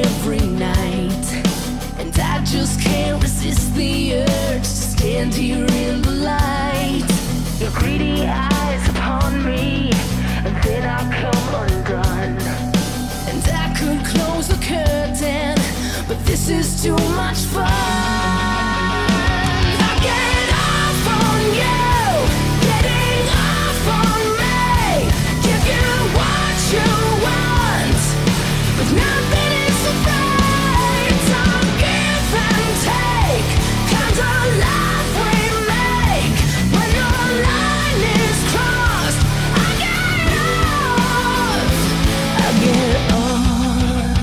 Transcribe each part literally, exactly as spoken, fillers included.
every night, and I just can't resist the urge to stand here in the light. Your greedy eyes upon me, and then I come undone. And I could close the curtain, but this is too much fun. I get off on you, getting off on me. Give you what you want, but nothing is so right. It's a give and take kind of life we make. When your line is crossed, I get off, I get off.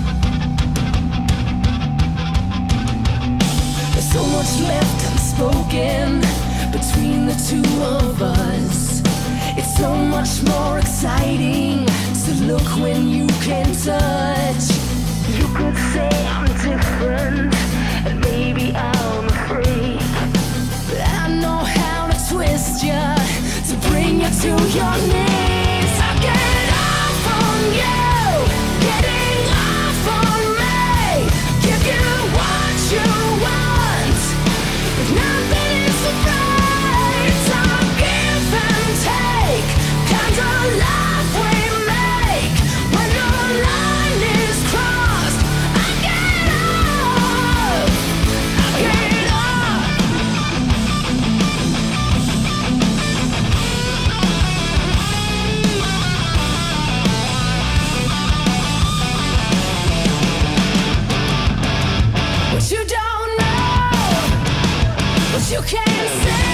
There's so much left unspoken between the two of us. It's so much more exciting to look when you can touch. You could say I'm different, and maybe I'm a freak, but I know how to twist you to bring you to your knees. I get off on you, getting off on me. Give you what you want, but nothing is so right. It's a give and take kind of life we make. When your line is crossed, I get off, I get off. What you don't know, what you can't say.